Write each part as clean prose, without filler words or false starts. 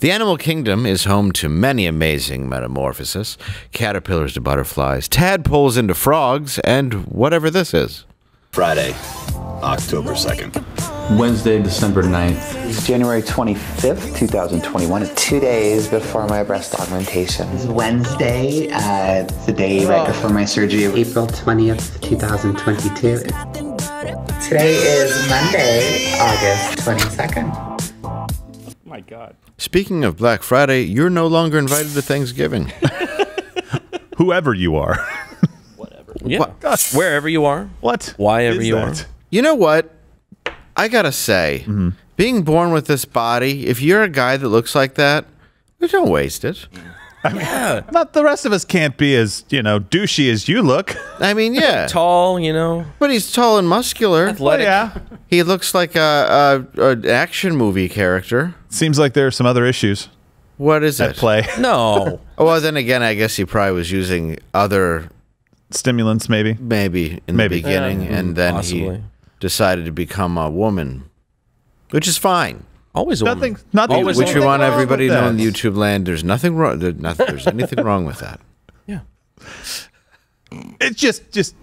The animal kingdom is home to many amazing metamorphoses. Caterpillars to butterflies, tadpoles into frogs, and whatever this is. Friday, October 2nd. Wednesday, December 9th. It's January 25th, 2021. 2 days before my breast augmentation. It's Wednesday, it's the day right before my surgery. April 20th, 2022. Today is Monday, August 22nd. Oh my God. Speaking of Black Friday, you're no longer invited to Thanksgiving. Whoever you are. Whatever. Yeah. Wherever you are. What? Whyever you are. You know what? I gotta say, being born with this body, if you're a guy that looks like that, don't waste it. I mean, not the rest of us can't be as, you know, douchey as you look. I mean, yeah. Tall, you know. But he's tall and muscular. Athletic. Yeah. He looks like an action movie character. Seems like there are some other issues What is at it? play. No. Well, then again, I guess he probably was using other Stimulants, maybe. in the beginning, and then he decided to become a woman, which is fine. Always a woman. Nothing. Which we want everybody to know in YouTube land. There's nothing wrong. There's anything wrong with that. Yeah. It's just.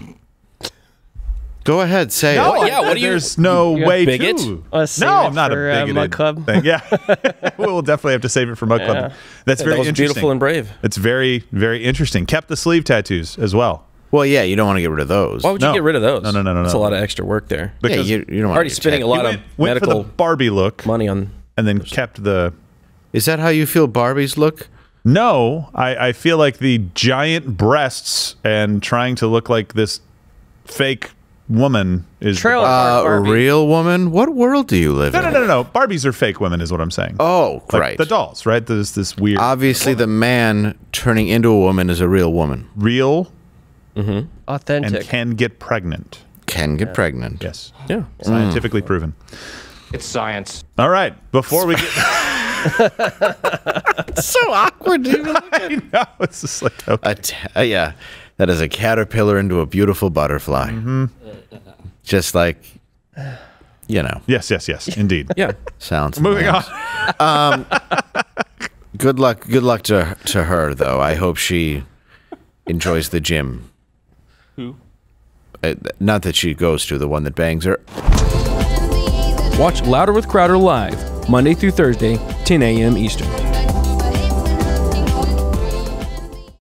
Go ahead, say it. Oh, yeah, what do you? There's no way bigot? to. Save No, it I'm not a for, bigoted Mug Club. thing. Yeah, we'll definitely have to save it for Mug Club. Yeah. That's very That was interesting. beautiful and brave. It's very, very interesting. Kept the sleeve tattoos as well. Well, yeah, you don't want to get rid of those. Why would you get rid of those? No. That's a lot of extra work there. Yeah, Because you don't want Already spending a lot of went for medical the Barbie look money on. and then kept the. Is that how you feel Barbies look? No, I feel like the giant breasts and trying to look like this fake woman is. Trailer A Barbie. real woman? What world do you live in? No. Barbies are fake women, is what I'm saying. Oh, Like right. the dolls, right? There's this weird. Obviously, the man turning into a woman is a real woman. Real Authentic. and can get pregnant. Can get pregnant. Yes. Yeah. Scientifically proven. It's science. All right. Before we get. So awkward, dude. I know. It's just like, okay. Yeah, that is a caterpillar into a beautiful butterfly. Just like, you know. Yes, indeed. Yeah. Sounds Moving nice. on. Good luck to her, though. I hope she enjoys the gym. Who? Not that she goes to, the one that bangs her. Watch Louder with Crowder live, Monday through Thursday, 10 a.m. Eastern.